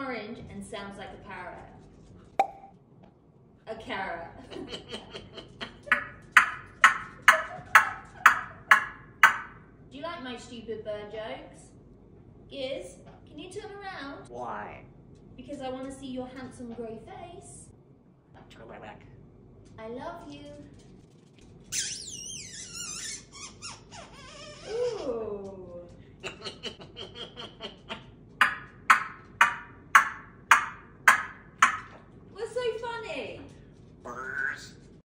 orange and sounds like a parrot. A carrot. Do you like my stupid bird jokes? Gears, can you turn around? Why? Because I want to see your handsome grey face. Turn my back. I love you. Ooh.